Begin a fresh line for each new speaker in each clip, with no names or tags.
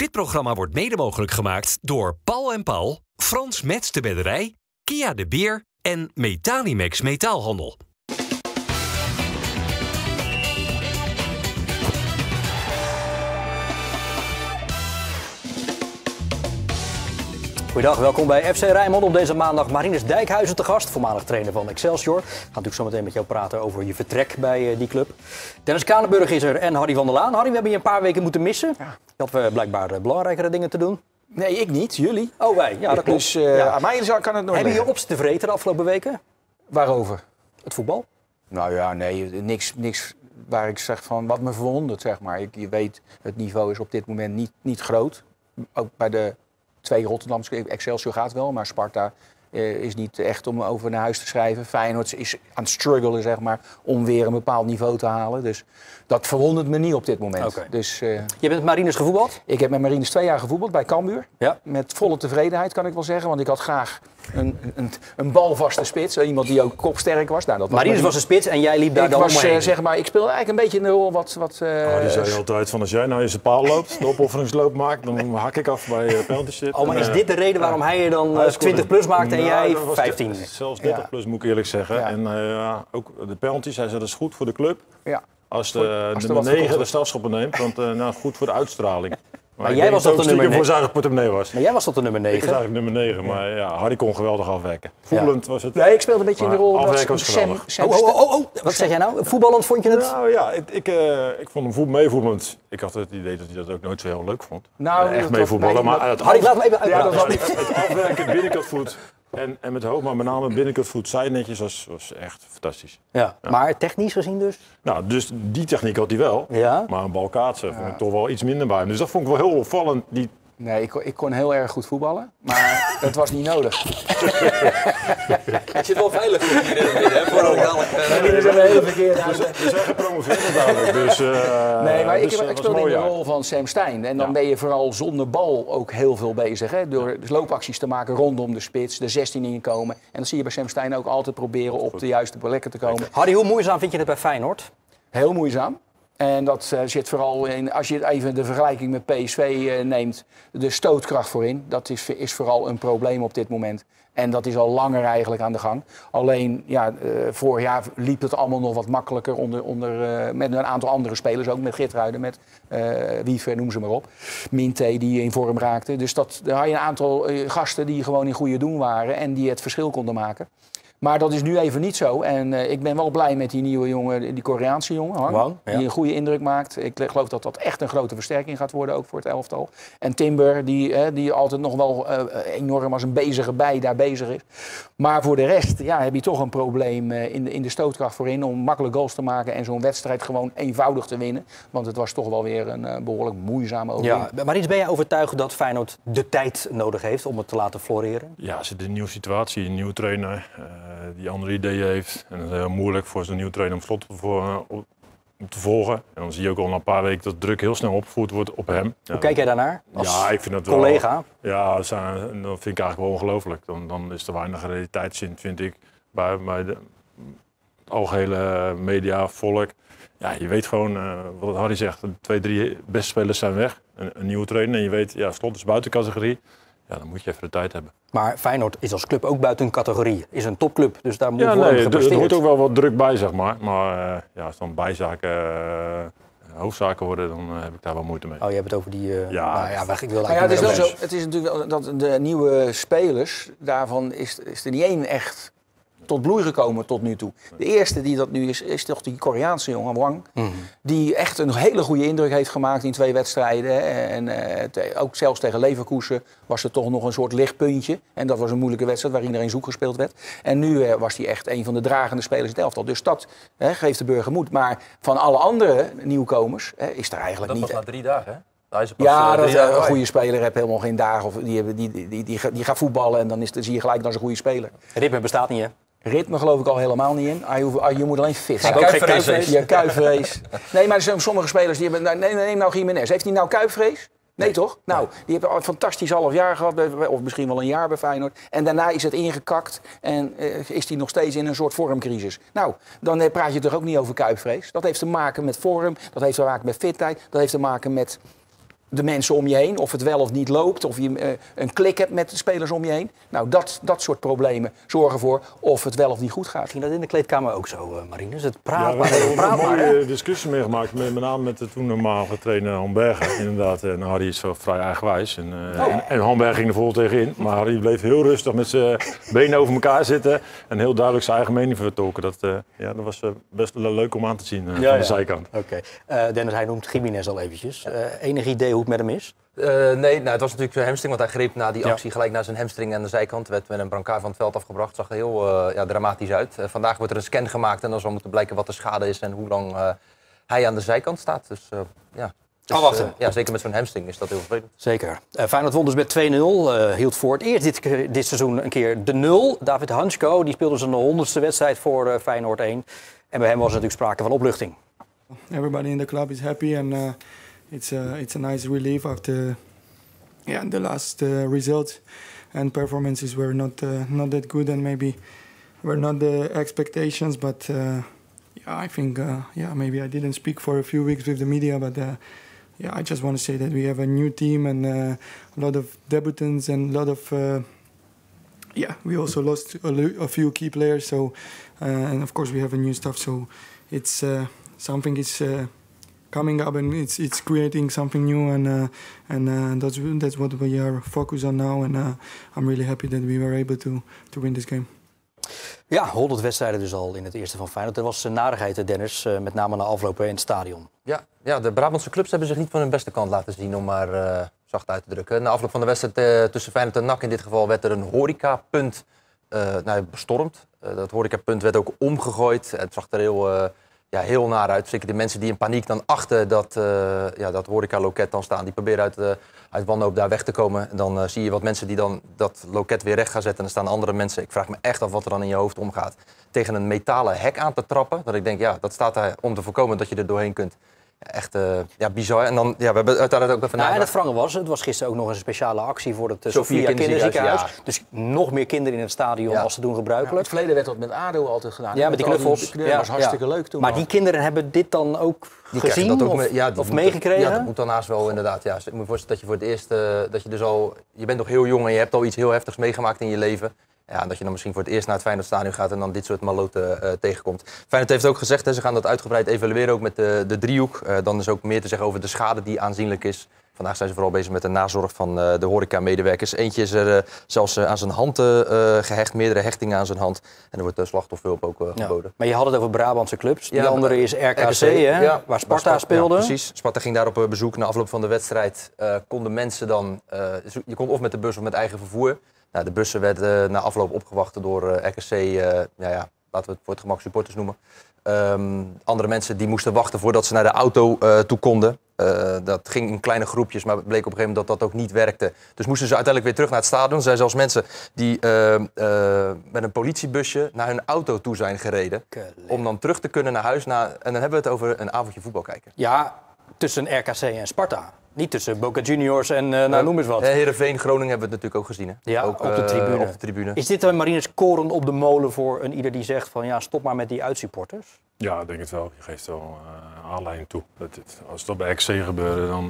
Dit programma wordt mede mogelijk gemaakt door Paul en Paul, Frans Metz de Bedderij, Kia de Beer en Metalimex Metaalhandel.
Goedendag, welkom bij FC Rijnmond. Op deze maandag Marinus Dijkhuizen te gast, voormalig trainer van Excelsior. Ik ga natuurlijk zo meteen met jou praten over je vertrek bij die club. Dennis Kranenburg is er en Harry van der Laan. Harry, we hebben je een paar weken moeten missen. Ja. Je had blijkbaar belangrijkere dingen te doen.
Nee, ik niet. Jullie.
Oh, wij. Ja, dat klopt.
Dus aan mij kan het nooit.
Hebben je op te vreten de afgelopen weken?
Waarover?
Het voetbal?
Nou ja, nee, niks waar ik zeg van wat me verwondert, zeg maar. Je weet, het niveau is op dit moment niet groot. Ook bij de 2 Rotterdamse, Excelsior gaat wel, maar Sparta is niet echt om over naar huis te schrijven. Feyenoord is aan het struggelen, zeg maar, om weer een bepaald niveau te halen. Dus dat verwondert me niet op dit moment.
Okay.
Dus,
je bent met Marinus gevoetbald?
Ik heb met Marinus 2 jaar gevoetbald bij Cambuur. Ja. Met volle tevredenheid, kan ik wel zeggen. Want ik had graag een balvaste spits. Iemand die ook kopsterk was. Nou, dat
Marinus was een spits en jij liep daar dan omheen.
Zeg maar, ik speelde eigenlijk een beetje in de rol wat
die zei altijd van als jij nou eens een paal loopt, de opofferingsloop maakt, dan hak ik af bij penalty shit.
Oh, maar is dit de reden waarom hij je dan 20 plus maakt en jij 15?
Zelfs 30 plus moet ik eerlijk zeggen. Ja. En ook de penalties, hij zei dat is goed voor de club. Ja. Als de nummer 9 de strafschoppen neemt, want goed voor de uitstraling.
Maar jij was dat de nummer 9.
Voor zijn portemonnee was.
Maar jij was tot de nummer 9.
Ik was eigenlijk nummer 9, maar ja, Harry kon geweldig afwerken. Voetballend was het.
Nee, ik speelde een beetje in de rol
afwerken
van
Sam.
Wat zeg jij nou? Voetballend vond je het?
Nou ja, ik vond hem meevoetballend. Ik had het idee dat hij dat ook nooit zo heel leuk vond. Nou, echt meevoetballen. Maar
Harry, laat me even uit.
Ja, het afwerken, binnenkantvoet. En met hoog, maar met name binnenkantvoet zijnetjes was echt fantastisch.
Ja. Maar technisch gezien dus?
Nou, dus die techniek had hij wel. Ja. Maar een bal kaatsen vond ik toch wel iets minder bij hem. Dus dat vond ik wel heel opvallend.
Nee, ik kon heel erg goed voetballen, maar dat was niet nodig.
Je zit wel veilig hier in het midden, hè? Voordat ik dadelijk...
Dat is een hele verkeerde
We zijn gepromoveerd dadelijk, dus...
nee, maar ik speelde in de rol van Sam Stein. En dan ben je vooral zonder bal ook heel veel bezig. Hè? Door dus loopacties te maken rondom de spits, de 16 inkomen. En dat zie je bij Sam Stein ook altijd proberen op de juiste plekken te komen.
Harry, hoe moeizaam vind je het bij Feyenoord?
Heel moeizaam. En dat zit vooral in, als je even de vergelijking met PSV neemt, de stootkracht voorin. Dat is vooral een probleem op dit moment. En dat is al langer eigenlijk aan de gang. Alleen, ja, vorig jaar liep het allemaal nog wat makkelijker met een aantal andere spelers. Ook met Geertruiden, met Wiever, noem ze maar op. Minte die in vorm raakte. Dus daar had je een aantal gasten die gewoon in goede doen waren en die het verschil konden maken. Maar dat is nu even niet zo. En ik ben wel blij met die nieuwe jongen, die Koreaanse jongen, Hang, die een goede indruk maakt. Ik geloof dat dat echt een grote versterking gaat worden, ook voor het elftal. En Timber, die altijd nog wel enorm als een bezige bij daar bezig is. Maar voor de rest heb je toch een probleem in de stootkracht voorin om makkelijk goals te maken en zo'n wedstrijd gewoon eenvoudig te winnen. Want het was toch wel weer een behoorlijk moeizame overwinning.
Ja, maar ben jij overtuigd dat Feyenoord de tijd nodig heeft om het te laten floreren?
Ja, ze zit in een nieuwe situatie, een nieuwe trainer. Die andere ideeën heeft. En het is heel moeilijk voor zo'n nieuwe trainer om Slot te volgen. En dan zie je ook al na een paar weken dat de druk heel snel opgevoerd wordt op hem.
Hoe kijk jij daarnaar als
ik vind dat
collega?
Wel, ja, dat vind ik eigenlijk wel ongelooflijk. Dan is er weinig realiteitszin, vind ik, bij het algehele mediavolk. Ja, je weet gewoon, wat Harry zegt, de 2, 3 beste spelers zijn weg. Een nieuwe trainer en je weet, Slot is buiten categorie. Ja, dan moet je even de tijd hebben. Maar
Feyenoord is als club ook buiten categorie. Is een topclub, dus daar moet worden gepresteerd.
Er hoort ook wel wat druk bij, zeg maar. Maar als dan bijzaken hoofdzaken worden, dan heb ik daar wel moeite mee.
Oh, je hebt het over die...
ik wil het is wel zo. Het is natuurlijk wel dat de nieuwe spelers, daarvan is er niet één echt tot bloei gekomen tot nu toe. De eerste die dat nu is toch die Koreaanse jongen, Wang. Die echt een hele goede indruk heeft gemaakt in 2 wedstrijden. En ook zelfs tegen Leverkusen was er toch nog een soort lichtpuntje. En dat was een moeilijke wedstrijd waar iedereen zoek gespeeld werd. En nu was hij echt een van de dragende spelers in het elftal. Dus dat geeft de burger moed. Maar van alle andere nieuwkomers is er eigenlijk niet...
Dat was na 3 dagen, hè?
Een goede speler heeft helemaal geen dagen. Of die gaat voetballen en dan zie je gelijk dat is een goede speler.
Ritme bestaat niet, hè?
Ritme geloof ik al helemaal niet in. Je moet alleen fit zijn.
Kuipvrees.
Kuipvrees. Nee, maar er zijn sommige spelers die hebben... Neem nou Gimenez. Heeft hij nou kuipvrees? Nee, toch? Nou, die hebben een fantastisch half jaar gehad, of misschien wel een jaar bij Feyenoord. En daarna is het ingekakt en is hij nog steeds in een soort vormcrisis. Nou, dan praat je toch ook niet over kuipvrees. Dat heeft te maken met vorm, dat heeft te maken met fitheid, dat heeft te maken met de mensen om je heen, of het wel of niet loopt, of je een klik hebt met de spelers om je heen. Nou, dat soort problemen zorgen ervoor of het wel of niet goed gaat.
Ging dat in de kleedkamer ook zo, Marinus? Het
Ja,
praat
we
maar,
hebben
praat
een
maar. hè?
mooie discussie meegemaakt, met name met de toenmalige trainer Han Berger. Inderdaad, en Harry is zo vrij eigenwijs. En Han Berger ging er vol tegenin, maar Harry bleef heel rustig met zijn benen over elkaar zitten en heel duidelijk zijn eigen mening vertolken. Dat was best leuk om aan te zien van de zijkant.
Oké. Dennis, hij noemt Gimenez al eventjes. Enig idee hoe het met hem is?
Nee, het was natuurlijk zijn hamstring, want hij greep na die actie gelijk naar zijn hamstring aan de zijkant. Werd met een brancard van het veld afgebracht. Zag er heel dramatisch uit. Vandaag wordt er een scan gemaakt en dan zal moeten blijken wat de schade is en hoe lang hij aan de zijkant staat. Dus
wachten.
Zeker met zo'n hamstring is dat heel vervelend.
Zeker. Feyenoord won dus met 2-0. Hield voor het eerst dit seizoen een keer de 0. David Hansko, die speelde zijn 100ste wedstrijd voor Feyenoord 1. En bij hem was er natuurlijk sprake van opluchting.
Everybody in the club is happy and it's a nice relief after the last results and performances were not that good and maybe were not the expectations, but I think maybe I didn't speak for a few weeks with the media, but I just want to say that we have a new team and a lot of debutants and a lot of we also lost a few key players, so and of course we have a new staff, so it's something is coming up and it's creating something new and that's what we are focused on now and I'm really happy that we were able to win this game.
Ja, 100 wedstrijden dus al in het eerste van Feyenoord. Er was narigheid, Dennis, met name na aflopen in het stadion.
Ja, de Brabantse clubs hebben zich niet van hun beste kant laten zien, om maar zacht uit te drukken. Na afloop van de wedstrijd tussen Feyenoord en NAC in dit geval werd er een horecapunt bestormd. Dat horecapunt werd ook omgegooid. Het zag er heel naar uit. Zeker de mensen die in paniek dan achter dat horecaloket dan staan. Die proberen uit wanhoop daar weg te komen. En dan zie je wat mensen die dan dat loket weer recht gaan zetten. En dan staan andere mensen, ik vraag me echt af wat er dan in je hoofd omgaat, tegen een metalen hek aan te trappen. Dat ik denk, dat staat daar om te voorkomen dat je er doorheen kunt. Echt bizar. En dan, we hebben uiteindelijk ook even
en het wrange het was gisteren ook nog een speciale actie voor het Sophia Kinderziekenhuis. Ja. Dus nog meer kinderen in het stadion als ze doen gebruikelijk.
In het verleden werd dat met ADO altijd gedaan.
Ja, met die knuffels.
Dat was hartstikke leuk toen.
Maar die kinderen hebben dit dan ook gezien of meegekregen?
Ja, dat moet dan haast wel inderdaad. Ja. Ik moet me voorstellen dat je voor het eerst, dat je dus al, je bent nog heel jong en je hebt al iets heel heftigs meegemaakt in je leven. Ja, en dat je dan misschien voor het eerst naar het Feyenoordstadion gaat en dan dit soort maloten tegenkomt. Feyenoord heeft ook gezegd, ze gaan dat uitgebreid evalueren, ook met de driehoek. Dan is ook meer te zeggen over de schade die aanzienlijk is. Vandaag zijn ze vooral bezig met de nazorg van de horeca-medewerkers. Eentje is er zelfs aan zijn hand gehecht, meerdere hechtingen aan zijn hand. En er wordt slachtofferhulp ook geboden.
Maar je had het over Brabantse clubs. Die andere is RKC, waar Sparta speelde.
Ja, precies. Sparta ging daar op bezoek. Na afloop van de wedstrijd konden mensen dan... je kon of met de bus of met eigen vervoer. Nou, de bussen werden na afloop opgewacht door RKC, laten we het voor het gemak supporters noemen. Andere mensen die moesten wachten voordat ze naar de auto toe konden. Dat ging in kleine groepjes, maar het bleek op een gegeven moment dat dat ook niet werkte. Dus moesten ze uiteindelijk weer terug naar het stadion. Er zijn zelfs mensen die met een politiebusje naar hun auto toe zijn gereden. Om dan terug te kunnen naar huis. En dan hebben we het over een avondje voetbal kijken.
Ja, tussen RKC en Sparta. Niet tussen Boca Juniors en noem eens wat.
Heerenveen, Groningen hebben we het natuurlijk ook gezien. Hè?
Ja,
ook,
op de tribune. Is dit Marinus koren op de molen voor een ieder die zegt van stop maar met die uitsupporters?
Ja, ik denk het wel. Je geeft wel aanleiding toe. Als dat bij RKC gebeurde, dan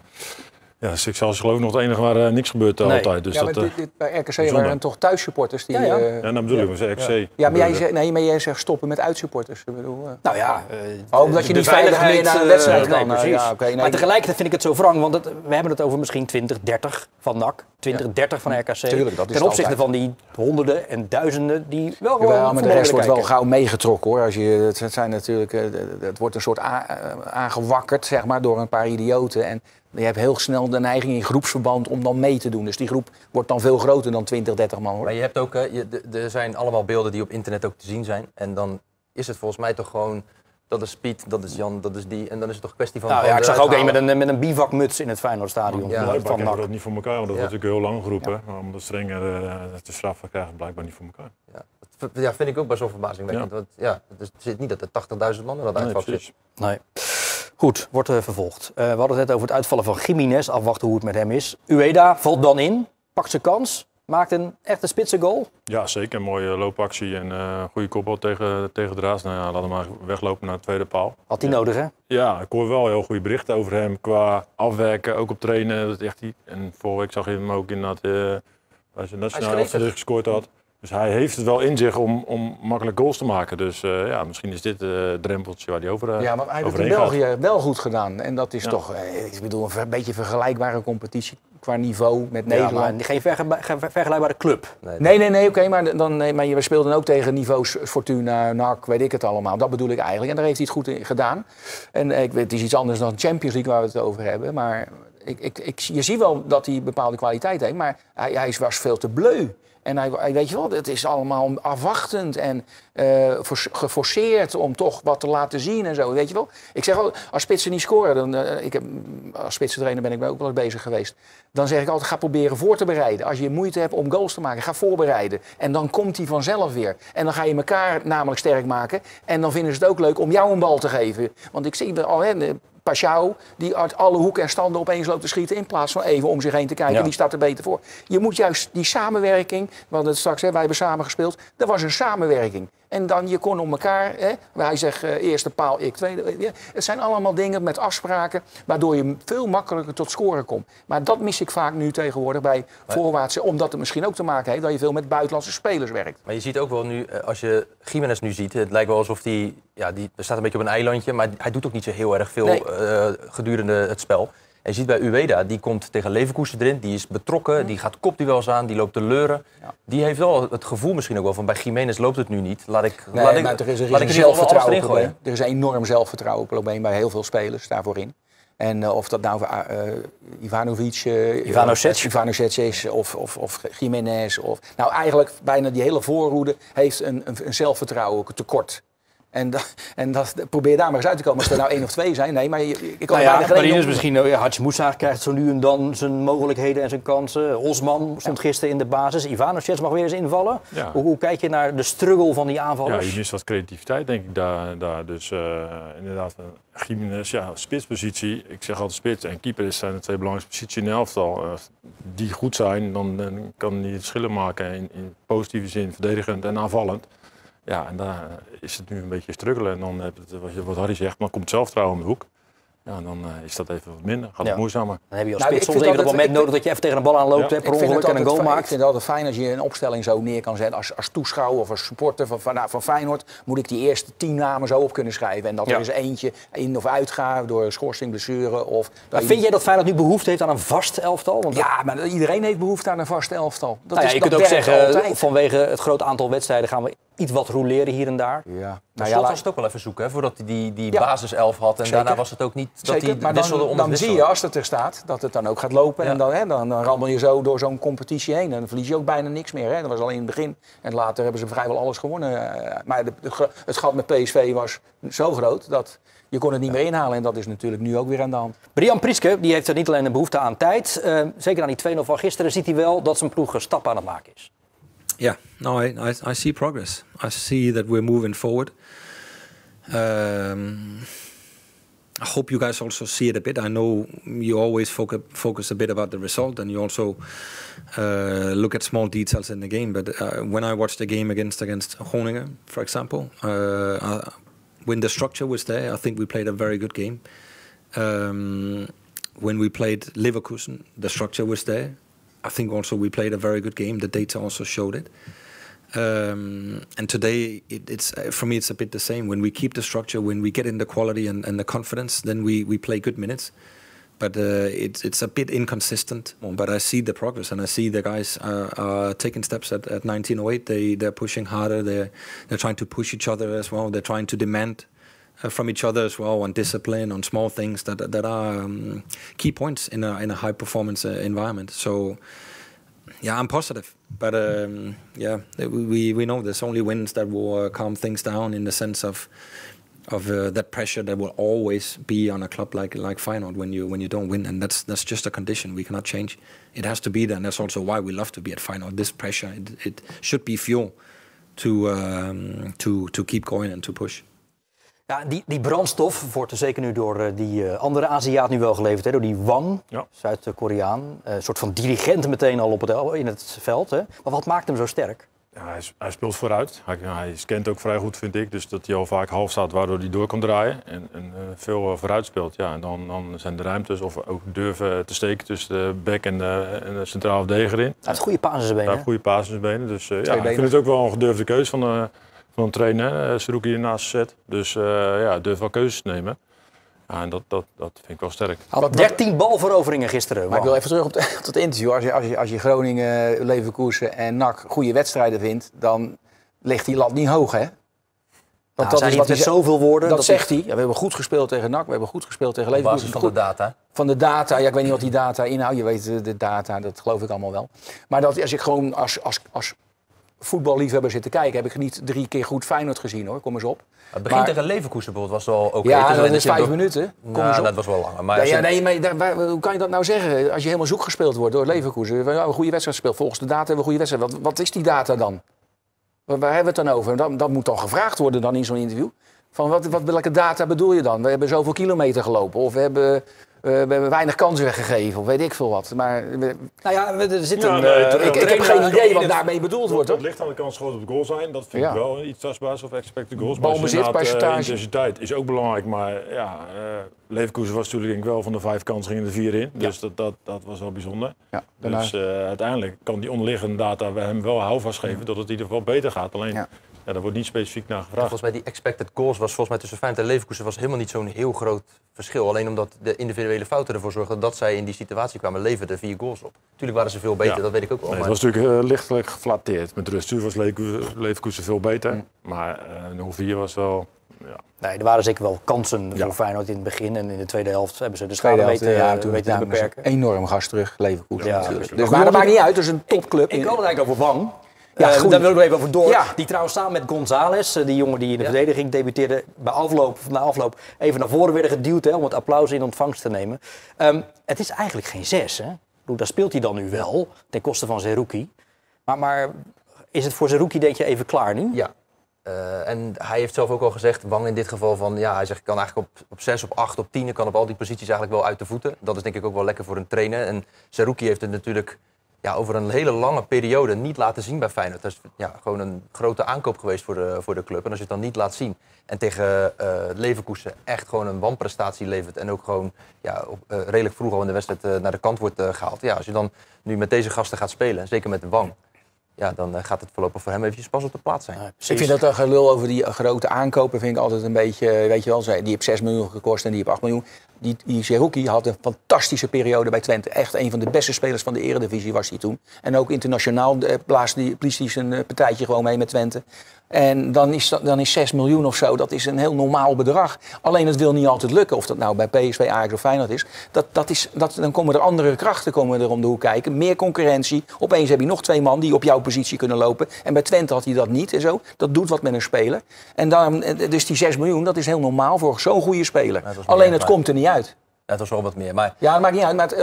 is Excelsior geloof ik nog het enige waar niks gebeurt altijd. Dus
bij RKC waren toch thuissupporters die...
Ja, dat bedoel ik, RKC.
Ja, maar jij zegt stoppen met uitsupporters. Ik bedoel, omdat je
de
niet veilig meer naar een wedstrijd kan.
Precies. Maar tegelijkertijd vind ik het zo wrang, want we hebben het over misschien 20, 30 van NAC, 20, 30 van RKC.
Tuurlijk, dat is
ten opzichte van die honderden en duizenden die wel gewoon...
Ja, maar de rest wordt wel gauw meegetrokken hoor. Het zijn natuurlijk, het wordt een soort aangewakkerd zeg maar, door een paar idioten. En je hebt heel snel de neiging in groepsverband om dan mee te doen. Dus die groep wordt dan veel groter dan 20, 30 man hoor.
Maar je hebt ook, er zijn allemaal beelden die op internet ook te zien zijn. En dan is het volgens mij toch gewoon... Dat is Piet, dat is Jan, dat is die. En dan is het toch een kwestie van...
ik zag ook een met een bivakmuts in het Feyenoordstadion.
Ja, blijkbaar hebben we dat niet voor elkaar, want dat wordt natuurlijk heel lang geroepen. Ja. Maar om dat strenger te straffen krijgen we blijkbaar niet voor elkaar.
Ja, vind ik ook best wel verbazingwekkend. Want het zit niet dat er 80.000 man in dat uitvak zit.
Nee. Goed, wordt vervolgd. We hadden het net over het uitvallen van Gimenez. Afwachten hoe het met hem is. Ueda valt dan in, pakt zijn kans. Maakt een echte spitse goal.
Ja, zeker. Een mooie loopactie en goede kopbal tegen Draas. Nou ja, laat hem maar weglopen naar de tweede paal.
Had hij nodig, hè?
Ja, ik hoor wel heel goede berichten over hem qua afwerken, ook op trainen. Dat echt en vorige week zag je hem ook inderdaad bij zijn nationale elftal gescoord had. Dus hij heeft het wel in zich om makkelijk goals te maken. Dus ja, misschien is dit het drempeltje waar hij overheen gaat.
Ja, maar hij heeft het in België wel goed gedaan. En dat is toch, ik bedoel, een beetje vergelijkbare competitie qua niveau met Nederland.
Maar geen vergelijkbare club.
Nee, oké, maar we speelden ook tegen niveaus Fortuna, NAC, weet ik het allemaal. Dat bedoel ik eigenlijk. En daar heeft hij het goed in gedaan. En het is iets anders dan Champions League waar we het over hebben. Maar je ziet wel dat hij bepaalde kwaliteit heeft, maar hij was veel te bleu. En hij weet je wel, het is allemaal afwachtend en geforceerd om toch wat te laten zien en zo. Weet je wel? Ik zeg wel, als spitsen niet scoren, als spitsentrainer ben ik ook wel eens bezig geweest. Dan zeg ik altijd, ga proberen voor te bereiden. Als je moeite hebt om goals te maken, ga voorbereiden. En dan komt hij vanzelf weer. En dan ga je elkaar namelijk sterk maken. En dan vinden ze het ook leuk om jou een bal te geven. Want ik zie al, Pashao, die uit alle hoeken en standen opeens loopt te schieten in plaats van even om zich heen te kijken, wie staat er beter voor. Je moet juist die samenwerking, want het straks, wij hebben samen gespeeld, er was een samenwerking. En dan je kon om elkaar, hij zegt eerste paal, ik tweede. Het zijn allemaal dingen met afspraken, waardoor je veel makkelijker tot scoren komt. Maar dat mis ik vaak nu tegenwoordig bij voorwaartsen, omdat het misschien ook te maken heeft dat je veel met buitenlandse spelers werkt.
Maar je ziet ook wel nu, als je Gimenez nu ziet, het lijkt wel alsof hij staat een beetje op een eilandje, maar hij doet ook niet zo heel erg veel gedurende het spel. En je ziet bij Ueda, die komt tegen Leverkusen erin, die is betrokken, die gaat kopduels aan, die loopt te leuren. Ja. Die heeft wel het gevoel misschien ook wel van bij Gimenez loopt het nu niet.
Maar er is een zelfvertrouwenprobleem. Er is een enorm zelfvertrouwenprobleem bij heel veel spelers daarvoor in. En of dat nou Ivanovic is of Gimenez. Nou eigenlijk bijna die hele voorhoede heeft een zelfvertrouwen tekort. En dat probeer daar maar eens uit te komen. Als er nou 1 of 2 zijn. Nee, maar ik kan
Marinus misschien. Hadjimoussa krijgt zo nu en dan zijn mogelijkheden en zijn kansen. Osman stond gisteren in de basis. Ivanovic mag weer eens invallen. Ja. Hoe kijk je naar de struggle van die aanvallers?
Ja, je mist wat creativiteit, denk ik, daar. Dus inderdaad, Gimenez, spitspositie. Ik zeg altijd spits en keeper zijn de twee belangrijkste posities in de elftal. Die goed zijn, dan kan hij het verschillen maken in positieve zin, verdedigend en aanvallend. Ja, en daar is het nu een beetje struggelen. En dan heb je wat Harry zegt, dan komt zelfvertrouwen om de hoek. Ja, dan is dat even wat minder. Gaat het moeizamer.
Dan heb je als spits soms even dat moment nodig dat je even tegen een bal aanloopt per ongeluk en een goal maakt.
Ik vind het altijd fijn als je een opstelling zo neer kan zetten. Als toeschouwer of als supporter van Feyenoord moet ik die eerste 10 namen zo op kunnen schrijven. En dat er eens eentje in of uitgaat door schorsing, blessure.
Vind jij dat Feyenoord nu behoefte heeft aan een vast elftal? Want
maar iedereen heeft behoefte aan een vast elftal.
Je kunt ook zeggen, vanwege het grote aantal wedstrijden gaan we iets wat roleren hier en daar.
Ja. Was het ook wel even zoeken, hè, voordat hij die basiself had. En zeker. Daarna was het ook niet dat hij wisselde om
dan zie je, als het er staat, dat het dan ook gaat lopen. Ja. En dan rammel je zo door zo'n competitie heen. En dan verlies je ook bijna niks meer. Hè. Dat was al in het begin. En later hebben ze vrijwel alles gewonnen. Maar het gat met PSV was zo groot dat je kon het niet meer inhalen. En dat is natuurlijk nu ook weer aan de hand.
Brian Prieske, die heeft er niet alleen een behoefte aan tijd. Zeker aan die 2-0 van gisteren ziet hij wel dat zijn ploeg stappen aan het maken is.
Yeah, no, I see progress. I see that we're moving forward. I hope you guys also see it a bit. I know you always focus a bit about the result, and you also look at small details in the game. But when I watched the game against Groningen, for example, when the structure was there, I think we played a very good game. When we played Leverkusen, the structure was there. I think also we played a very good game. The data also showed it. And today, it's for me, it's a bit the same. When we keep the structure, when we get in the quality and the confidence, then we play good minutes. But it's a bit inconsistent. But I see the progress, and I see the guys are taking steps at 1908. They're pushing harder. They're trying to push each other as well. They're trying to demand from each other as well on discipline, on small things that are key points in a high performance environment. So yeah, I'm positive, but we know there's only wins that will calm things down, in the sense of that pressure that will always be on a club like Feyenoord when you don't win, and that's just a condition we cannot change. It has to be there, and that's also why we love to be at Feyenoord. This pressure, it should be fuel to keep going and to push.
Ja, die brandstof wordt er zeker nu door die andere Aziat nu wel geleverd, hè, door die Wang, Zuid-Koreaan. Een soort van dirigent meteen al in het veld. Hè. Maar wat maakt hem zo sterk?
Ja, hij speelt vooruit. Hij scant ook vrij goed, vind ik. Dus dat hij al vaak half staat, waardoor hij door kan draaien. En veel vooruit speelt. Ja, en dan zijn de ruimtes of ook durven te steken tussen de back en de centrale verdediger in.
Hij heeft goede basisbenen.
Hij heeft goede basisbenen. Dus ik vind het ook wel een gedurfde keuze van een trainer. Seruki ernaast zet. Dus durft wel keuzes te nemen. Ja, en dat vind ik wel sterk.
Had 13 balveroveringen gisteren.
Maar ik wil even terug op het interview. Als je Groningen, Leverkusen en NAC goede wedstrijden vindt, dan ligt die lat niet hoog, hè?
Want dat is wat met zoveel woorden.
Dat zegt hij. Ja, we hebben goed gespeeld tegen NAC, we hebben goed gespeeld tegen Leverkusen.
Op basis van de data.
Van de data, ja, ik weet niet wat die data inhoudt. Je weet de data, dat geloof ik allemaal wel. Maar dat, als ik gewoon als voetballiefhebber zit te kijken, heb ik niet 3 keer goed Feyenoord gezien, hoor. Kom eens op.
Het begin tegen Leverkusen bijvoorbeeld was wel oké.
Ja, dat is 5 minuten. Kom eens op.
Dat was wel langer. Maar
hoe kan je dat nou zeggen? Als je helemaal zoek gespeeld wordt door Leverkusen. We hebben een goede wedstrijd gespeeld. Volgens de data hebben we een goede wedstrijd. Wat is die data dan? Waar hebben we het dan over? Dat moet dan gevraagd worden dan in zo'n interview. Van welke data bedoel je dan? We hebben zoveel kilometer gelopen. Of we hebben weinig kansen weggegeven. Of weet ik veel wat. Maar
er zit
ik heb geen idee wat daarmee bedoeld wordt.
Het ligt aan de kans groot op het goal zijn. Dat vind ik wel iets tastbaars of expected goals.
Balbezit, percentage.
Intensiteit is ook belangrijk. Maar Leverkusen was natuurlijk denk ik wel van de 5 kansen gingen er 4 in. Dus dat was wel bijzonder. Ja, dus uiteindelijk kan die onderliggende data hem wel houvast geven dat het in ieder geval beter gaat. Alleen daar wordt niet specifiek naar gevraagd.
Volgens mij die expected goals was volgens mij tussen Feyenoord en Leverkusen was helemaal niet zo'n heel groot verschil. Alleen omdat de individuele fouten ervoor zorgden dat zij in die situatie kwamen, leverden 4 goals op. Tuurlijk waren ze veel beter, dat weet ik ook wel.
Nee, het was natuurlijk lichtelijk geflatteerd met rust. Toen was Leverkusen veel beter. Maar 0-4 was wel... Ja.
Nee, er waren zeker wel kansen voor Feyenoord in het begin. En in de tweede helft hebben ze de schade weten te beperken.
Enorm gas terug, Leverkusen natuurlijk.
Dus
maar dat maakt niet uit, het is een topclub.
Ik had het eigenlijk over Wang. Daar wil ik even over door. Ja. Die trouwens samen met González, die jongen die in de verdediging debuteerde, na afloop even naar voren werden geduwd om het applaus in ontvangst te nemen. Het is eigenlijk geen 6, hè? Daar speelt hij dan nu wel, ten koste van Seruki. Maar is het voor Seruki denk je even klaar nu?
Ja. En hij heeft zelf ook al gezegd, Wang in dit geval van, hij zegt ik kan eigenlijk op 6, op 8, op 10, ik kan op al die posities eigenlijk wel uit de voeten. Dat is denk ik ook wel lekker voor een trainer. En Seruki heeft het natuurlijk over een hele lange periode niet laten zien bij Feyenoord. Dat is gewoon een grote aankoop geweest voor de club. En als je het dan niet laat zien en tegen Leverkusen echt gewoon een wanprestatie levert en ook gewoon redelijk vroeg al in de wedstrijd naar de kant wordt gehaald. Ja, als je dan nu met deze gasten gaat spelen, zeker met de Wang, dan gaat het voorlopig voor hem eventjes pas op de plaats zijn.
Ik vind dat een gelul over die grote aankopen vind ik altijd een beetje, weet je wel, die heeft 6 miljoen gekost en die heeft 8 miljoen. Die Seruki had een fantastische periode bij Twente. Echt een van de beste spelers van de Eredivisie was hij toen. En ook internationaal blies hij zijn partijtje gewoon mee met Twente. En dan is 6 miljoen of zo, dat is een heel normaal bedrag. Alleen het wil niet altijd lukken, of dat nou bij PSV, Ajax of Feyenoord is. Dan komen er andere krachten om de hoek kijken. Meer concurrentie. Opeens heb je nog 2 man die op jouw positie kunnen lopen. En bij Twente had hij dat niet en zo. Dat doet wat met een speler. En dan, dus die 6 miljoen, dat is heel normaal voor zo'n goede speler. Alleen het komt er niet uit.
Het was wel wat meer. Maar...
Ja, dat maakt niet uit. Maar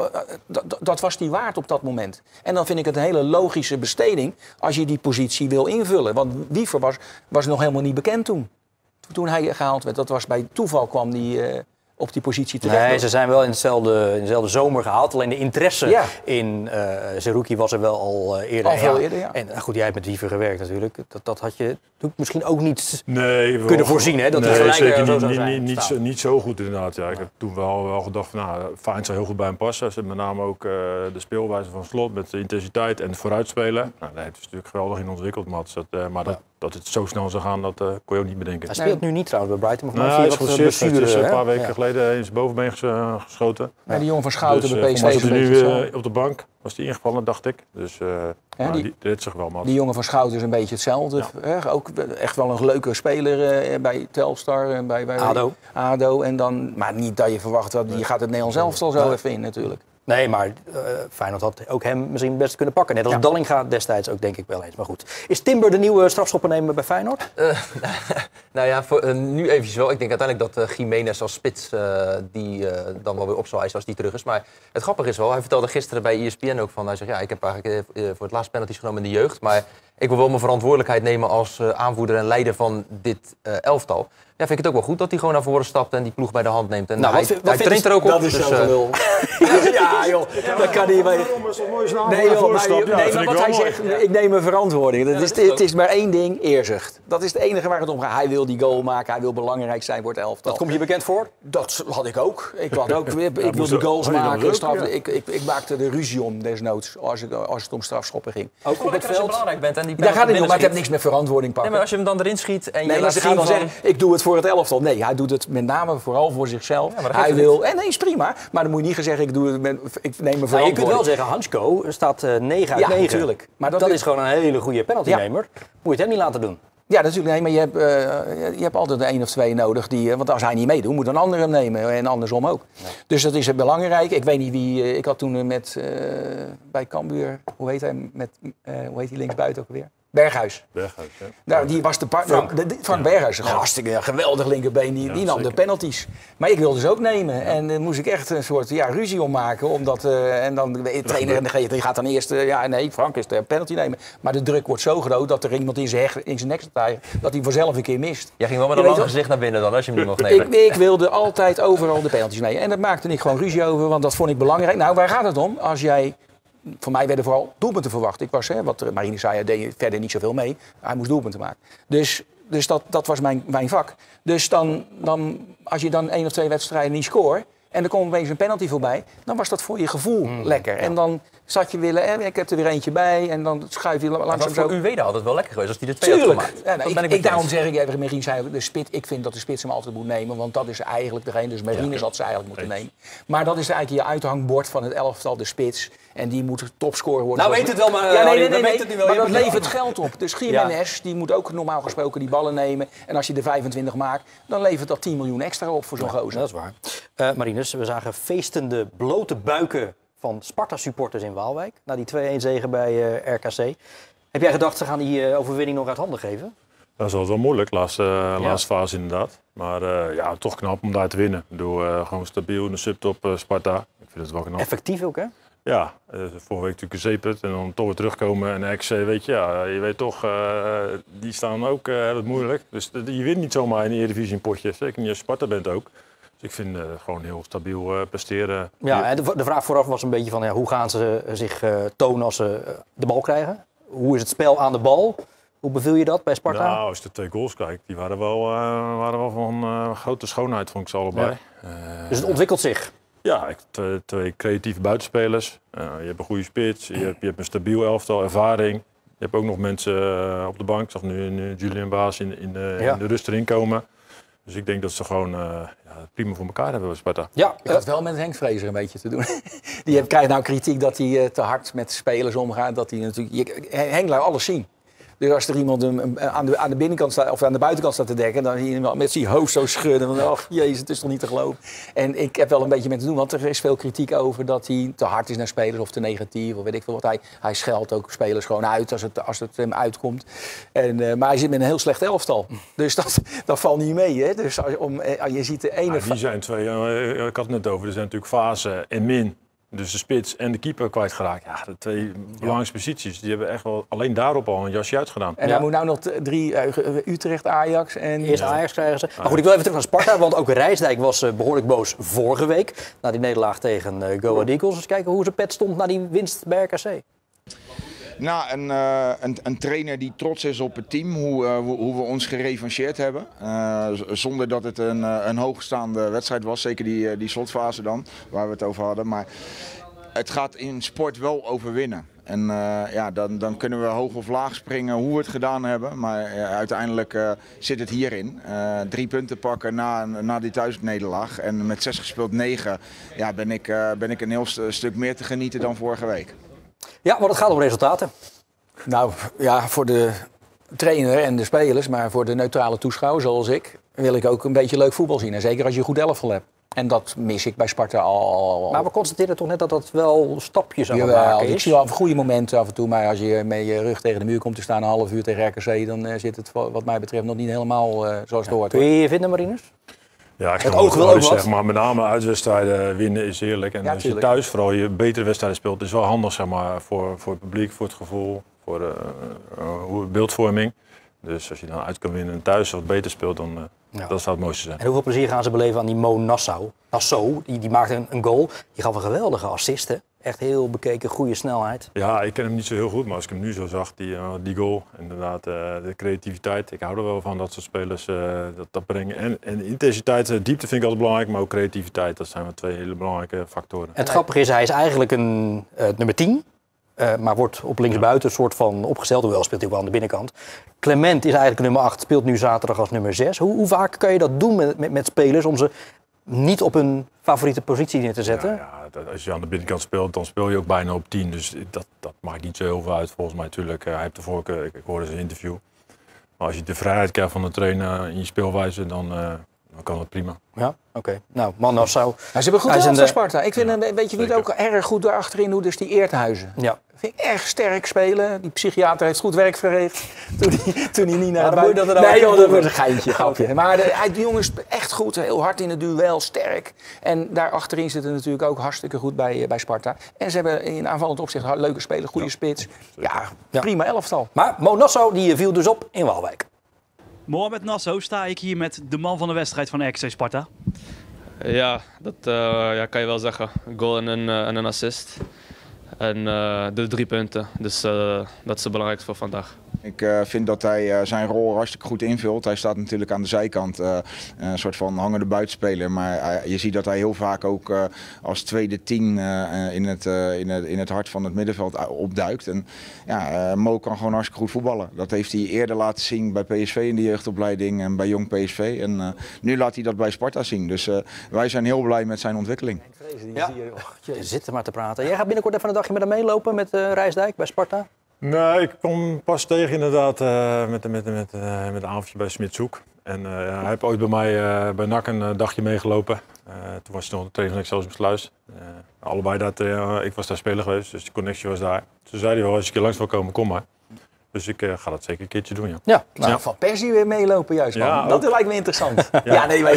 dat was die waard op dat moment. En dan vind ik het een hele logische besteding als je die positie wil invullen. Want Wiever was nog helemaal niet bekend toen hij gehaald werd. Dat was bij toeval kwam die op die positie terecht.
Nee, ze zijn wel in dezelfde zomer gehaald. Alleen de interesse in Seruki was er wel al eerder.
Al veel eerder, ja.
En goed, jij hebt met Wiever gewerkt natuurlijk. Dat had je misschien ook niet kunnen voorzien. Hè? Dat
nee,
gelijk
zeker
zo zou zijn.
niet zo goed inderdaad. Ja. Ik heb toen wel gedacht van, Feyenoord zou heel goed bij hem passen. Ze hebben met name ook de speelwijze van Slot met de intensiteit en het vooruitspelen. Nou, daar heeft hij natuurlijk geweldig in ontwikkeld, Mats. Maar dat het zo snel zou gaan, dat kon je ook niet bedenken.
Hij speelt nu niet trouwens bij Brighton.
Maar hij is geblesseerd. Een paar weken geleden in zijn bovenbeen geschoten.
Ja, die jongen van Schouten bij PSV
was nu op de bank. Was die ingevallen, dacht ik. Dus die redt zich wel, Mats.
Die jongen van Schouten is een beetje hetzelfde. Ja. Ook echt wel een leuke speler bij Telstar en bij ADO. En dan, maar niet dat je verwacht dat die gaat het Nederlands elftal zo even in natuurlijk.
Nee, maar Feyenoord had ook hem misschien het beste kunnen pakken. Net als Dallinga destijds ook, denk ik wel eens. Maar goed. Is Timber de nieuwe strafschoppernemer bij Feyenoord?
Nou ja, nu eventjes wel. Ik denk uiteindelijk dat Jiménez als spits die dan wel weer op zal eisen als die terug is. Maar het grappige is wel, hij vertelde gisteren bij ESPN ook van... Hij zegt, ik heb eigenlijk voor het laatst penalties genomen in de jeugd. Maar ik wil wel mijn verantwoordelijkheid nemen als aanvoerder en leider van dit elftal. Ja, vind ik het ook wel goed dat hij gewoon naar voren stapt en die ploeg bij de hand neemt. En
Nou,
hij traint er ook op.
Dat is
dus,
zo gelul. Ja, joh. Dat kan niet. Nee, joh, maar wat hij zegt, ik neem mijn verantwoording. Het is maar één ding, eerzucht. Dat is het enige waar het om gaat. Hij wil die goal maken, hij wil belangrijk zijn voor het elftal.
Dat komt je bekend voor?
Dat had ik ook. Ik wil die goals maken. Ik maakte de ruzie om, desnoods, als het om strafschoppen ging.
Ook op het
als je
veld?
belangrijk bent en die
Daar gaat het niet om, maar ik heb
schiet.
niks met verantwoording
Nee,
pakken.
maar als je hem dan erin schiet en je
Nee, maar
laat
ze
zien
gaan wel
van...
zeggen, ik doe het voor het elftal. Nee, hij doet het met name vooral voor zichzelf.
Ja, maar dat geeft
hij
het
wil, en nee, is prima. Maar dan moet je niet gaan zeggen, ik neem mijn
Nou, je
verantwoording.
kunt wel zeggen, Hansko staat 9 uit
Ja,
9.
natuurlijk. Maar
dat is gewoon een hele goede penaltynemer. Moet je het hem niet laten doen.
Ja, natuurlijk. Nee, maar je hebt altijd er 1 of 2 nodig. Want als hij niet meedoet, moet een ander hem nemen. En andersom ook. Ja. Dus dat is belangrijk. Ik weet niet wie... ik had toen bij Cambuur... Hoe heet die linksbuiten ook alweer? Berghuis.
Ja.
Nou, die was de partner. Frank Berghuis, hartstikke geweldig linkerbeen. Die nam de penalties. Maar ik wilde ze ook nemen. En dan moest ik echt een soort ruzie om maken. Omdat, en dan de trainer die gaat dan eerst... Frank is de penalty nemen. Maar de druk wordt zo groot dat er iemand in zijn nek staat. Dat hij vanzelf een keer mist.
Jij ging wel met een lang gezicht naar binnen dan, als je hem niet mocht nemen.
Ik wilde altijd overal de penalties nemen. En daar maakte ik gewoon ruzie over, want dat vond ik belangrijk. Nou, waar gaat het om? Als jij... Voor mij werden vooral doelpunten verwacht. Ik was, wat Marine zei, hij deed verder niet zoveel mee. Hij moest doelpunten maken. Dus dat was mijn vak. Dus dan, als je dan 1 of 2 wedstrijden niet scoort... en er komt opeens een penalty voorbij... dan was dat voor je gevoel lekker. Ja. En dan zat je willen, ik heb er weer eentje bij... en dan schuif je langzaam zo...
Dat was voor Uweda altijd wel lekker geweest, als hij er 2 had gemaakt.
Ja, daarom zeg ik even, Marine zei, ik vind dat de spits hem altijd moet nemen... want dat is eigenlijk degene, dus Marine had ze eigenlijk moeten nemen. Maar dat is eigenlijk je uithangbord van het elftal, de spits... En die moet topscorer worden.
Nou weet het wel, maar
maar dat levert geld op. Dus Gimenez, die moet ook normaal gesproken die ballen nemen. En als je er 25 maakt, dan levert dat 10 miljoen extra op voor zo'n gozer.
Dat is waar. Marinus, we zagen feestende blote buiken van Sparta-supporters in Waalwijk. Na die 2-1 zege bij RKC. Heb jij gedacht, ze gaan die overwinning nog uit handen geven?
Dat is wel moeilijk, laatste fase inderdaad. Maar toch knap om daar te winnen. Ik bedoel, gewoon stabiel in de subtop Sparta. Ik vind het wel knap.
Effectief ook, hè?
Ja, vorige week natuurlijk een zeeput en dan toch weer terugkomen. En RKC, weet je weet toch, die staan ook wat moeilijk. Dus je wint niet zomaar in de Eredivisie een potje. Zeker niet als je Sparta bent ook. Dus ik vind gewoon heel stabiel presteren.
Ja, en de vraag vooraf was een beetje van hoe gaan ze zich tonen als ze de bal krijgen? Hoe is het spel aan de bal? Hoe beviel je dat bij Sparta?
Nou, als je de 2 goals kijkt, die waren wel van grote schoonheid, vond ik ze allebei.
Ja. Dus het ontwikkelt zich?
Ja, 2 creatieve buitenspelers. Je hebt een goede spits, je hebt een stabiel elftal, ervaring. Je hebt ook nog mensen op de bank. Ik zag nu Julian Baas in de rust erin komen. Dus ik denk dat ze gewoon prima voor elkaar hebben bij Sparta.
Ja, ik had wel met Henk Vrezer een beetje te doen. Die krijgt nou kritiek dat hij te hard met spelers omgaat. Dat hij natuurlijk, Henk laat alles zien. Dus als er iemand aan de binnenkant staat, of aan de buitenkant staat te dekken, dan zie je hem met zijn hoofd zo schudden. Van, jezus, het is toch niet te geloven. En ik heb wel een beetje met te doen, want er is veel kritiek over dat hij te hard is naar spelers of te negatief. Of weet ik veel wat. Hij scheldt ook spelers gewoon uit als het hem uitkomt. Maar hij zit met een heel slecht elftal. Dus dat valt niet mee. Hè? Dus je ziet de ene...
Die zijn 2, ik had het net over, er zijn natuurlijk Fase en Min. Dus de spits en de keeper kwijtgeraakt. Ja, de 2 belangrijkste posities. Die hebben echt wel alleen daarop al een jasje uitgedaan.
En dan moet nou nog 3 Utrecht, Ajax en...
Eerst Ajax krijgen ze. Maar goed, ik wil even terug naar Sparta. Want ook Rijsdijk was behoorlijk boos vorige week. Na die nederlaag tegen Go Ahead Eagles. Dus kijken hoe zijn pet stond na die winst bij RKC.
Nou, een trainer die trots is op het team, hoe we ons gerevancheerd hebben. Zonder dat het een hoogstaande wedstrijd was, zeker die slotfase dan, waar we het over hadden. Maar het gaat in sport wel over winnen. En dan kunnen we hoog of laag springen hoe we het gedaan hebben. Maar uiteindelijk zit het hierin. 3 punten pakken na die thuisnederlaag. En met 6 gespeeld 9 ben ik een heel stuk meer te genieten dan vorige week.
Ja, maar het gaat om resultaten.
Nou ja, voor de trainer en de spelers, maar voor de neutrale toeschouwer zoals ik, wil ik ook een beetje leuk voetbal zien. En zeker als je een goed elftal hebt. En dat mis ik bij Sparta al. Maar
we constateren toch net dat dat wel stapjes aan het maken is?
Ik zie wel goede momenten af en toe, maar als je met je rug tegen de muur komt te staan een half uur tegen RKC, dan zit het wat mij betreft nog niet helemaal zoals het hoort.
Kun je je vinden, Marinus?
Ja, ik het oog wil ook zeg maar, met name uitwedstrijden winnen is heerlijk. En als je thuis vooral je betere wedstrijden speelt, is wel handig zeg maar, voor het publiek, voor het gevoel, voor beeldvorming. Dus als je dan uit kan winnen en thuis wat beter speelt, dan dat zou het mooiste zijn.
En hoeveel plezier gaan ze beleven aan die Mo Nassau? Nassau, die maakte een goal. Die gaf een geweldige assist, hè? Echt heel bekeken, goede snelheid.
Ja, ik ken hem niet zo heel goed, maar als ik hem nu zo zag, die goal, inderdaad, de creativiteit. Ik hou er wel van dat soort spelers dat brengen. En intensiteit, diepte vind ik altijd belangrijk, maar ook creativiteit. Dat zijn wel 2 hele belangrijke factoren.
En het grappige is, hij is eigenlijk een nummer 10. Maar wordt op linksbuiten een soort van opgesteld. Hoewel speelt hij ook wel aan de binnenkant. Clement is eigenlijk nummer 8, speelt nu zaterdag als nummer 6. Hoe vaak kan je dat doen met spelers om ze niet op hun favoriete positie neer te zetten?
Ja, als je aan de binnenkant speelt, dan speel je ook bijna op 10. Dus dat maakt niet zo heel veel uit volgens mij. Natuurlijk, hij heeft de voorkeur, ik hoorde zijn interview. Maar als je de vrijheid krijgt van de trainer in je speelwijze, dan kan dat prima.
Ja, oké. Nou, Man Nassau.
Ze hebben goed gedaan voor Sparta. Ik vind weet je wie het ook erg goed daarachterin doet, dus die Eerthuizen.
Ja.
Vind ik erg sterk spelen. Die psychiater heeft goed werk verricht toen hij niet naar de
buiten...
Nee joh, dat was een geintje, grapje. Maar die jongen is echt goed, heel hard in het duel, sterk. En daar achterin zitten natuurlijk ook hartstikke goed bij Sparta. En ze hebben in aanvallend opzicht leuke spelers, goede spits. Ja, prima elftal.
Maar Mo Nassau die viel dus op in Waalwijk.
Mohamed Nassau, sta ik hier met de man van de wedstrijd van RKC Sparta.
Ja, dat kan je wel zeggen. Een goal en een assist. En de 3 punten. Dus dat is het belangrijkste voor vandaag.
Ik vind dat hij zijn rol hartstikke goed invult. Hij staat natuurlijk aan de zijkant, een soort van hangende buitenspeler. Maar je ziet dat hij heel vaak ook als tweede 10 in het hart van het middenveld opduikt. En Mo kan gewoon hartstikke goed voetballen. Dat heeft hij eerder laten zien bij PSV in de jeugdopleiding en bij Jong PSV. En nu laat hij dat bij Sparta zien. Dus wij zijn heel blij met zijn ontwikkeling.
Ja. Je zit er maar te praten. Jij gaat binnenkort even een dagje met hem meelopen met Rijsdijk bij Sparta?
Nee, ik kom pas tegen inderdaad met een avondje bij Smitshoek. En hij heeft ooit bij mij bij NAC een dagje meegelopen. Toen was hij nog de trainer van Excelsior Sluis. Allebei ik was daar speler geweest, dus de connectie was daar. Toen zei hij wel, als je een keer langs wil komen, kom maar. Dus ik ga dat zeker een keertje doen, ja.
Van Persie weer meelopen juist, man. Ja, dat lijkt me interessant. Maar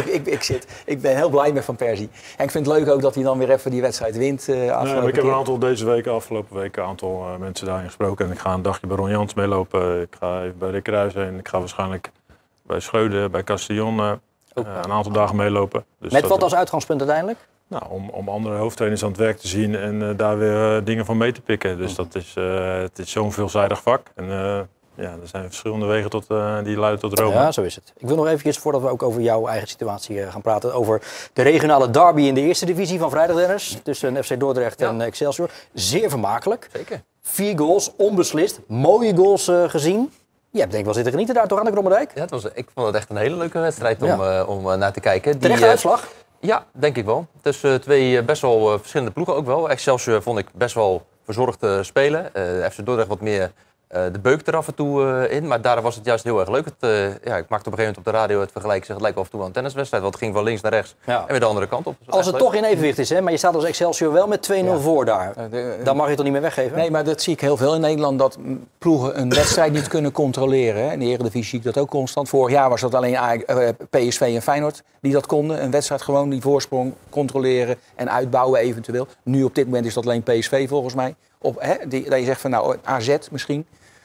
ik ben heel blij met Van Persie. En ik vind het leuk ook dat hij dan weer even die wedstrijd wint.
Ik heb een aantal afgelopen weken een aantal mensen daarin gesproken. En ik ga een dagje bij Ron Jans meelopen. Ik ga even bij Rick Ruijs heen. Ik ga waarschijnlijk bij Scheuden, bij Castillon een aantal dagen meelopen. Dus
met wat als uitgangspunt uiteindelijk?
Nou, om andere hoofdtrainers aan het werk te zien en daar weer dingen van mee te pikken. Dus het is zo'n veelzijdig vak. En er zijn verschillende wegen die leiden tot Rome.
Ja, zo is het. Ik wil nog eventjes, voordat we ook over jouw eigen situatie gaan praten, over de regionale derby in de eerste divisie van vrijdag, Dennis. Tussen FC Dordrecht en Excelsior. Zeer vermakelijk.
Zeker.
4 goals, onbeslist. Mooie goals gezien. Je hebt denk ik wel zitten genieten daar toch aan de Krommerdijk?
Ja, ik vond het echt een hele leuke wedstrijd om naar te kijken.
Terechte uitslag?
Ja, denk ik wel. Tussen 2 best wel verschillende ploegen ook wel. Excelsior vond ik best wel verzorgd spelen. FC Dordrecht wat meer de beuk er af en toe in. Maar daar was het juist heel erg leuk. Ik maakte op een gegeven moment op de radio het vergelijk. Het lijkt wel af en toe aan een tenniswedstrijd. Want het ging van links naar rechts en weer de andere kant op.
Als het toch in evenwicht is, hè? Maar je staat als Excelsior wel met 2-0 voor daar. Dan mag je het toch niet meer weggeven?
Nee, maar dat zie ik heel veel in Nederland. Dat ploegen een wedstrijd niet kunnen controleren. In de Eredivisie zie ik dat ook constant. Vorig jaar was dat alleen PSV en Feyenoord die dat konden. Een wedstrijd gewoon die voorsprong controleren en uitbouwen eventueel. Nu op dit moment is dat alleen PSV volgens mij. Dat je zegt van nou AZ misschien.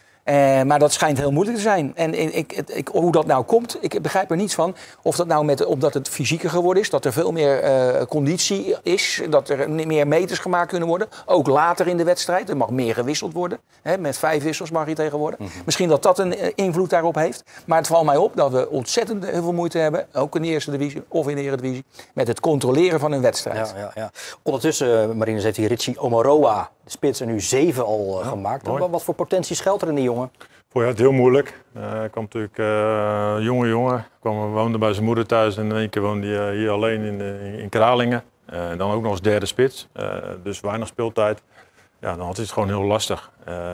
Maar dat schijnt heel moeilijk te zijn. En hoe dat nou komt, ik begrijp er niets van. Of dat nou omdat het fysieker geworden is, dat er veel meer conditie is, dat er meer meters gemaakt kunnen worden. Ook later in de wedstrijd, er mag meer gewisseld worden. Met 5 wissels mag je tegenwoordig. Misschien dat een invloed daarop heeft. Maar het valt mij op dat we ontzettend heel veel moeite hebben, ook in de eerste divisie of in de Eredivisie, met het controleren van een wedstrijd.
Ja. Ondertussen, Marinus, heeft hij Richie Omoroa, de spits, er nu 7 al gemaakt. Wat voor potentie schuilt er in die jongen?
Vorig jaar het heel moeilijk. Hij kwam natuurlijk jonge. Woonde bij zijn moeder thuis en in één keer woonde hij hier alleen in Kralingen. Dan ook nog als derde spits. Dus weinig speeltijd. Ja, dan had hij het gewoon heel lastig.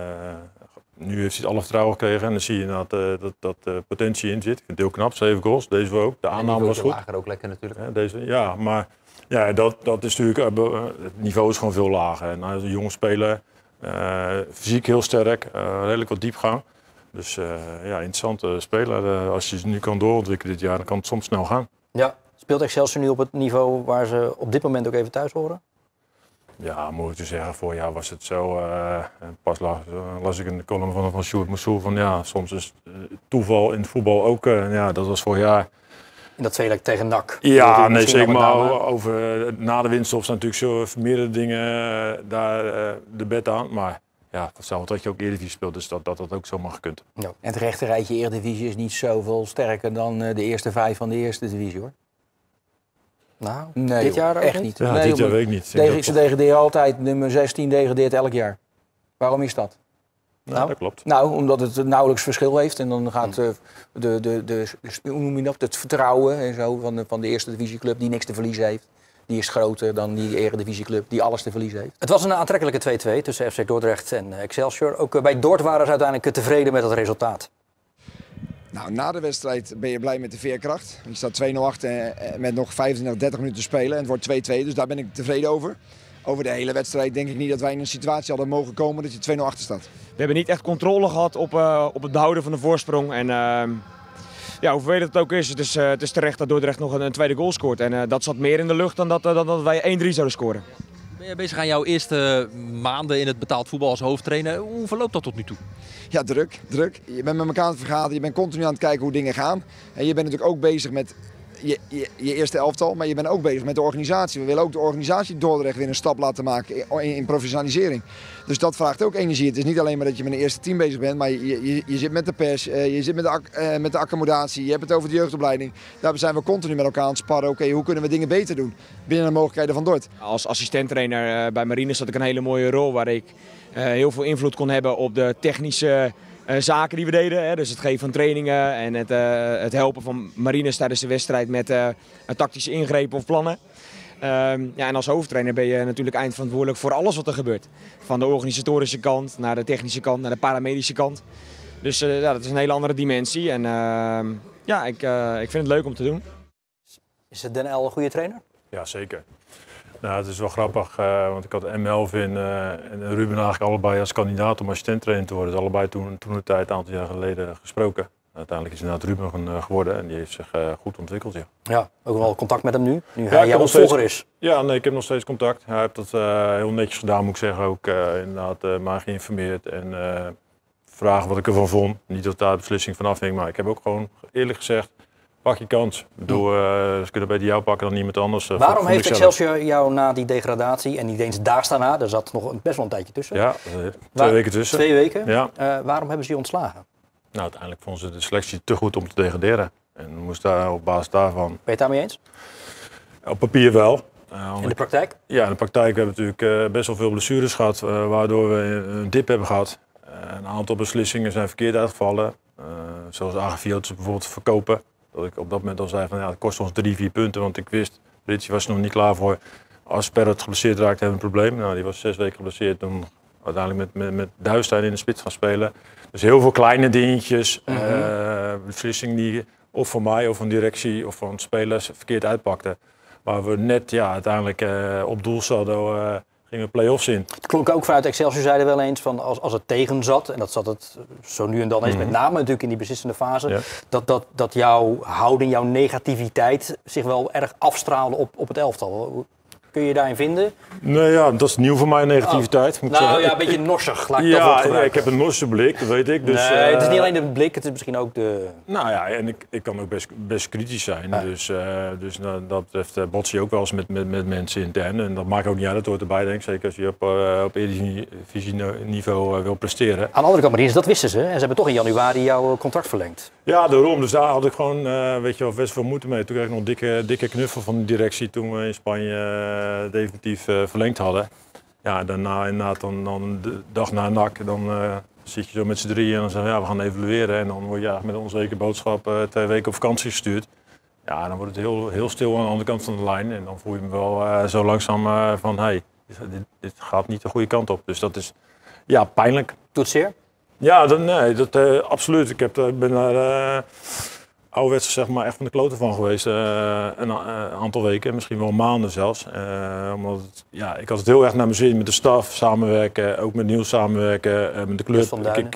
Nu heeft hij alle vertrouwen gekregen en dan zie je dat potentie in zit. Ik vind het heel knap, 7 goals. Deze ook. De aanname was goed.
Lager ook lekker natuurlijk.
Maar dat is natuurlijk, het niveau is gewoon veel lager. En hij is een jonge speler. Fysiek heel sterk, redelijk wat diepgang. Dus interessante speler. Als je ze nu kan doorontwikkelen dit jaar, dan kan het soms snel gaan.
Ja, speelt Excelsior nu op het niveau waar ze op dit moment ook even thuis horen?
Ja, moet ik te zeggen, vorig jaar was het zo. Pas las ik in de column van Sjoerd Moussoul van ja, soms is toeval in het voetbal ook. Ja, dat was vorig jaar.
In dat tweede tegen NAC.
Ja, nee, zeker. Maar na de winststop zijn natuurlijk zo meerdere dingen daar de bed aan. Maar ja, dat zou dat je ook Eredivisie speelt, dus dat ook zomaar gekund.
Ja. En het rechte rijtje Eredivisie is niet zoveel sterker dan de eerste 5 van de eerste divisie, hoor.
Nou,
nee,
dit jaar ook
echt
niet?
Ja, dit jaar weet ik niet.
Ze degraderen altijd, nummer 16 degradeert elk jaar. Waarom is dat?
Nou, dat klopt.
Nou, omdat het nauwelijks verschil heeft. En dan gaat hoe noem je dat? Het vertrouwen en zo van de eerste divisieclub die niks te verliezen heeft. Die is groter dan die Eredivisieclub die alles te verliezen heeft.
Het was een aantrekkelijke 2-2 tussen FC Dordrecht en Excelsior. Ook bij Dort waren ze uiteindelijk tevreden met het resultaat.
Nou, na de wedstrijd ben je blij met de veerkracht. Je staat 2-0 achter met nog 25, 30 minuten te spelen. En het wordt 2-2, dus daar ben ik tevreden over. Over de hele wedstrijd denk ik niet dat wij in een situatie hadden mogen komen dat je 2-0 achter staat.
We hebben niet echt controle gehad op het behouden van de voorsprong. En ja, hoe vervelend het ook is, het is terecht dat Dordrecht nog een tweede goal scoort. En dat zat meer in de lucht dan dat wij 1-3 zouden scoren.
Ben je bezig aan jouw eerste maanden in het betaald voetbal als hoofdtrainer? Hoe verloopt dat tot nu toe?
Ja, druk. Je bent met elkaar aan het vergaderen, je bent continu aan het kijken hoe dingen gaan. En je bent natuurlijk ook bezig met je eerste elftal, maar je bent ook bezig met de organisatie. We willen ook de organisatie Dordrecht weer een stap laten maken in professionalisering. Dus dat vraagt ook energie. Het is niet alleen maar dat je met een eerste team bezig bent, maar je zit met de pers, je zit met de accommodatie, je hebt het over de jeugdopleiding. Daar zijn we continu met elkaar aan het sparren. Oké, hoe kunnen we dingen beter doen binnen de mogelijkheden van Dort?
Als assistenttrainer bij Marines had ik een hele mooie rol waar ik heel veel invloed kon hebben op de technische zaken die we deden. Hè. Dus het geven van trainingen en het helpen van Marines tijdens de wedstrijd met tactische ingrepen of plannen. Ja, en als hoofdtrainer ben je natuurlijk eindverantwoordelijk voor alles wat er gebeurt. Van de organisatorische kant naar de technische kant, naar de paramedische kant. Dus ja, dat is een hele andere dimensie. En ja, ik vind het leuk om te doen.
Is Den L een goede trainer?
Ja, zeker. Nou, het is wel grappig, want ik had Melvin en Ruben eigenlijk allebei als kandidaat om assistenttrainer te worden. Dus allebei toen een tijd, een aantal jaar geleden, gesproken. Uiteindelijk is inderdaad Ruben geworden en die heeft zich goed ontwikkeld. Ja.
Ja, ook wel contact met hem nu hij jouw opvolger is.
Ja, nee, ik heb nog steeds contact. Hij heeft dat heel netjes gedaan, moet ik zeggen. Ook inderdaad mij geïnformeerd en vragen wat ik ervan vond. Niet dat daar de beslissing van afhing, maar ik heb ook gewoon eerlijk gezegd, pak je kans. Ik bedoel, ze kunnen beter jou pakken dan iemand anders.
Waarom heeft Excelsior jou na die degradatie en niet eens daar staan na, daar zat nog best wel een tijdje tussen.
Ja, 2 weken tussen.
2 weken?
Ja.
Waarom hebben ze je ontslagen?
Nou, uiteindelijk vonden ze de selectie te goed om te degraderen. En moest daar op basis daarvan... Ben
je het daarmee eens?
Op papier wel.
In de praktijk?
Ja, in de praktijk hebben we natuurlijk best wel veel blessures gehad, waardoor we een dip hebben gehad. Een aantal beslissingen zijn verkeerd uitgevallen. Zoals Agaviotis bijvoorbeeld verkopen. Dat ik op dat moment al zei van ja, het kost ons 3-4 punten, want ik wist, Ritchie was er nog niet klaar voor. Als Sperret geblesseerd raakt, hebben we een probleem. Nou, die was 6 weken geblesseerd, toen uiteindelijk met Duistijn in de spits gaan spelen. Dus heel veel kleine dingetjes, beslissingen die of van mij of van directie of van spelers verkeerd uitpakten. Waar we net uiteindelijk op doelsaldo gingen we play-offs in.
Het klonk ook vanuit Excelsior, zeiden wel eens, van als het tegen zat, en dat zat het zo nu en dan eens, met name natuurlijk in die beslissende fase, dat jouw houding, jouw negativiteit zich wel erg afstraalde op het elftal. Kun je je daarin vinden?
Nee, ja, dat is nieuw voor mij, negativiteit.
Moet nou ja, een beetje norsig. Laat ik dat
ja, ik heb een norse blik, dat weet ik. Dus,
nee, het is niet alleen de blik, het is misschien ook de...
Nou ja, en ik kan ook best kritisch zijn. Ja. Dus dat betreft bots je ook wel eens met mensen intern. En dat maakt ook niet uit, dat hoort erbij, denk ik. Zeker als je op Eredivisie-niveau wil presteren.
Aan de andere kant, Marines, dat wisten ze. En ze hebben toch in januari jouw contract verlengd.
Ja, daarom. Dus daar had ik gewoon best veel moeite mee. Toen kreeg ik nog een dikke knuffel van de directie toen we in Spanje definitief verlengd hadden. Ja, daarna inderdaad dan de dag na NAC, dan zit je zo met z'n drieën en dan zeggen we gaan evalueren. En dan word je met een onzekere boodschap 2 weken op vakantie gestuurd. Ja, dan wordt het heel stil aan de andere kant van de lijn. En dan voel je me wel zo langzaam van, hey, dit gaat niet de goede kant op. Dus dat is pijnlijk.
Doet het zeer?
Ja, absoluut. Ik ben daar ouderwets zeg maar echt van de kloten van geweest. Een aantal weken, misschien wel maanden zelfs. Omdat ik had het heel erg naar mijn zin met de staf samenwerken, ook met Niels samenwerken, met de club.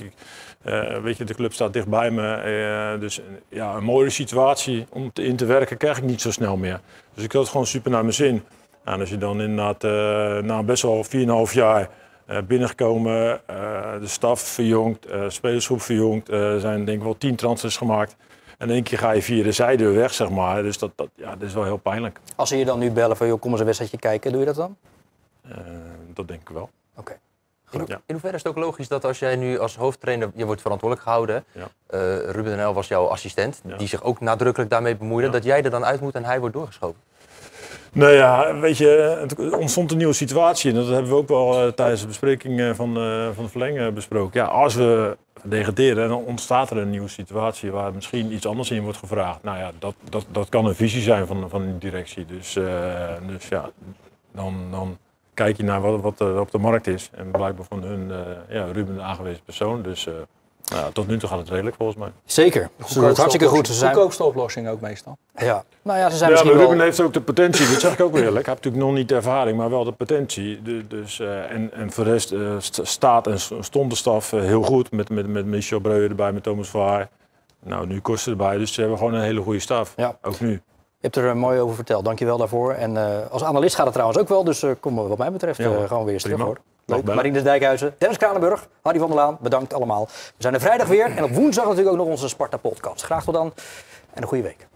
Weet je, de club staat dichtbij me. Dus een mooie situatie om in te werken krijg ik niet zo snel meer. Dus ik had het gewoon super naar mijn zin. En als je dan inderdaad na best wel 4,5 jaar binnengekomen, de staf verjongd, spelersgroep verjongd, zijn denk ik wel 10 transfers gemaakt. En in één keer ga je via de zijdeur weg, zeg maar. Dus dat is wel heel pijnlijk.
Als ze je dan nu bellen van, joh, kom eens een wedstrijdje kijken, doe je dat dan?
Dat denk ik wel.
Oké.
In hoeverre is het ook logisch dat als jij nu als hoofdtrainer, je wordt verantwoordelijk gehouden, Ruben den Uyl was jouw assistent, die zich ook nadrukkelijk daarmee bemoeide, dat jij er dan uit moet en hij wordt doorgeschoven?
Nou ja, weet je, er ontstond een nieuwe situatie en dat hebben we ook wel tijdens de bespreking van de verlenging besproken. Ja, als we degraderen, dan ontstaat er een nieuwe situatie waar misschien iets anders in wordt gevraagd. Nou ja, dat kan een visie zijn van de directie. Dus ja, dan kijk je naar wat er op de markt is. En blijkbaar van hun Ruben de aangewezen persoon. Dus tot nu toe gaat het redelijk volgens mij.
Zeker. Ze doen het hartstikke goed.
De goedkoopste oplossing ook meestal.
Ja. Nou ja, ze zijn
maar
misschien
Ruben heeft ook de potentie. Dat zeg ik ook weer eerlijk. Hij heeft natuurlijk nog niet de ervaring, maar wel de potentie. En voor de rest staat en stond de staf heel goed. Met Michel Breuer erbij, met Thomas Verhaar. Nou, nu Koster erbij. Dus ze hebben gewoon een hele goede staf. Ja. Ook nu.
Je hebt er mooi over verteld, dankjewel daarvoor. En als analist gaat het trouwens ook wel, dus kom wat mij betreft gewoon weer eens terug hoor. Leuk. Marinus Dijkhuizen, Dennis Kranenburg, Harry van der Laan, bedankt allemaal. We zijn er vrijdag weer en op woensdag natuurlijk ook nog onze Sparta podcast. Graag tot dan en een goede week.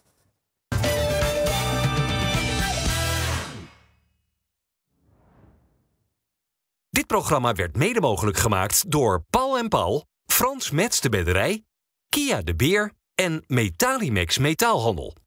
Dit programma werd mede mogelijk gemaakt door Paul en Paul, Frans Metz de Bedderij, Kia de Beer en Metalimex Metaalhandel.